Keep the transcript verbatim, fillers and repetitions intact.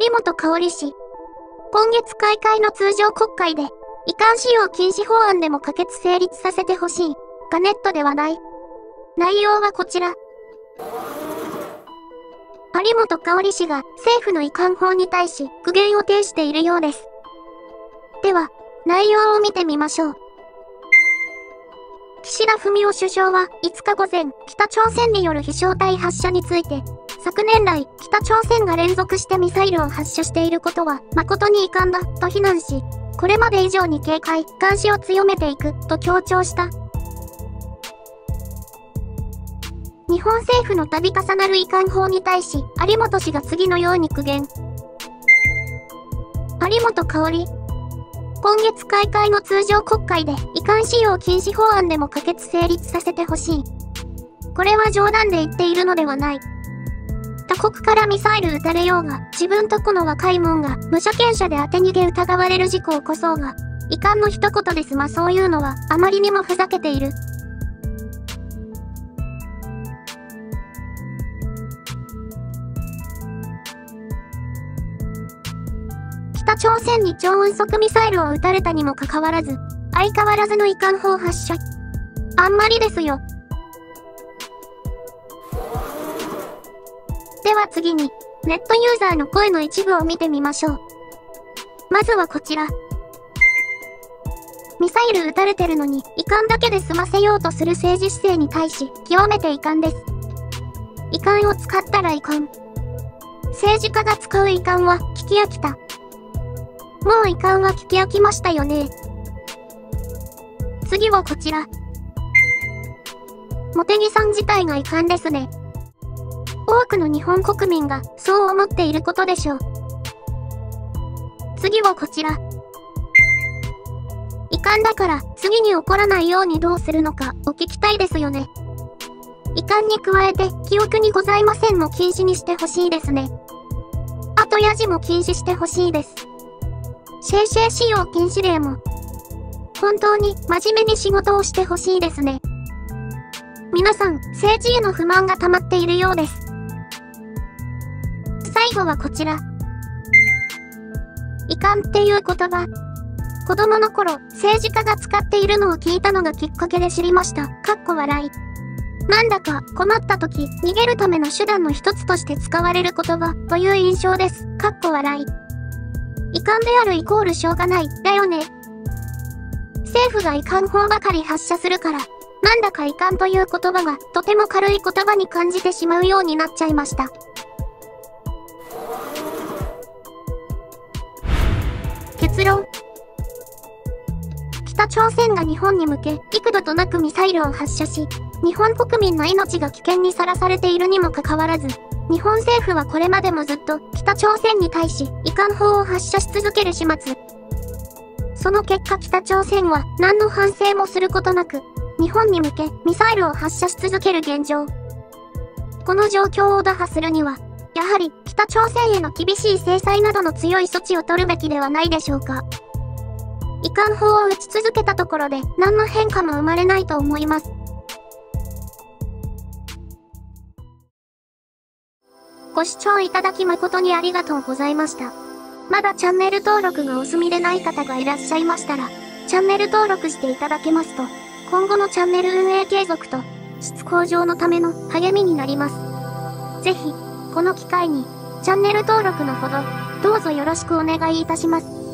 有本香織氏。今月開会の通常国会で、遺憾使用禁止法案でも可決成立させてほしい、がネットで話題。内容はこちら。有本香織氏が政府の遺憾法に対し苦言を呈しているようです。では、内容を見てみましょう。岸田文雄首相はいつか午前、北朝鮮による飛翔体発射について、昨年来、北朝鮮が連続してミサイルを発射していることは誠に遺憾だ、と非難し、これまで以上に警戒、監視を強めていく、と強調した。日本政府の度重なる遺憾法に対し、有本氏が次のように苦言。有本香織。今月開会の通常国会で遺憾使用禁止法案でも可決成立させてほしい。これは冗談で言っているのではない。他国からミサイル撃たれようが、自分とこの若いもんが無車検車で当て逃げ疑われる事故を起こそうが、遺憾の一言ですまそういうのはあまりにもふざけている。北朝鮮に超音速ミサイルを撃たれたにもかかわらず、相変わらずの遺憾法発射。あんまりですよ。では次に、ネットユーザーの声の一部を見てみましょう。まずはこちら。ミサイル撃たれてるのに、遺憾だけで済ませようとする政治姿勢に対し、極めて遺憾です。遺憾を使ったら遺憾。政治家が使う遺憾は、聞き飽きた。もう遺憾は聞き飽きましたよね。次はこちら。茂木さん自体が遺憾ですね。多くの日本国民がそう思っていることでしょう。次はこちら。遺憾だから次に起こらないようにどうするのかを聞きたいですよね。遺憾に加えて記憶にございませんも禁止にしてほしいですね。あとヤジも禁止してほしいです。シェイシェイ使用禁止令も。本当に真面目に仕事をしてほしいですね。皆さん、政治への不満が溜まっているようです。最後はこちら。遺憾っていう言葉。子供の頃、政治家が使っているのを聞いたのがきっかけで知りました。かっこ笑い。なんだか困った時、逃げるための手段の一つとして使われる言葉という印象です。かっこ笑い。遺憾であるイコールしょうがない、だよね。政府が遺憾法ばかり発射するから、なんだか遺憾という言葉がとても軽い言葉に感じてしまうようになっちゃいました。結論。北朝鮮が日本に向け、幾度となくミサイルを発射し、日本国民の命が危険にさらされているにもかかわらず、日本政府はこれまでもずっと北朝鮮に対し遺憾法を発射し続ける始末。その結果北朝鮮は何の反省もすることなく、日本に向けミサイルを発射し続ける現状。この状況を打破するには、やはり北朝鮮への厳しい制裁などの強い措置を取るべきではないでしょうか。遺憾法を打ち続けたところで何の変化も生まれないと思います。ご視聴いただき誠にありがとうございました。まだチャンネル登録がお済みでない方がいらっしゃいましたら、チャンネル登録していただけますと、今後のチャンネル運営継続と質向上のための励みになります。ぜひ、この機会にチャンネル登録のほど、どうぞよろしくお願いいたします。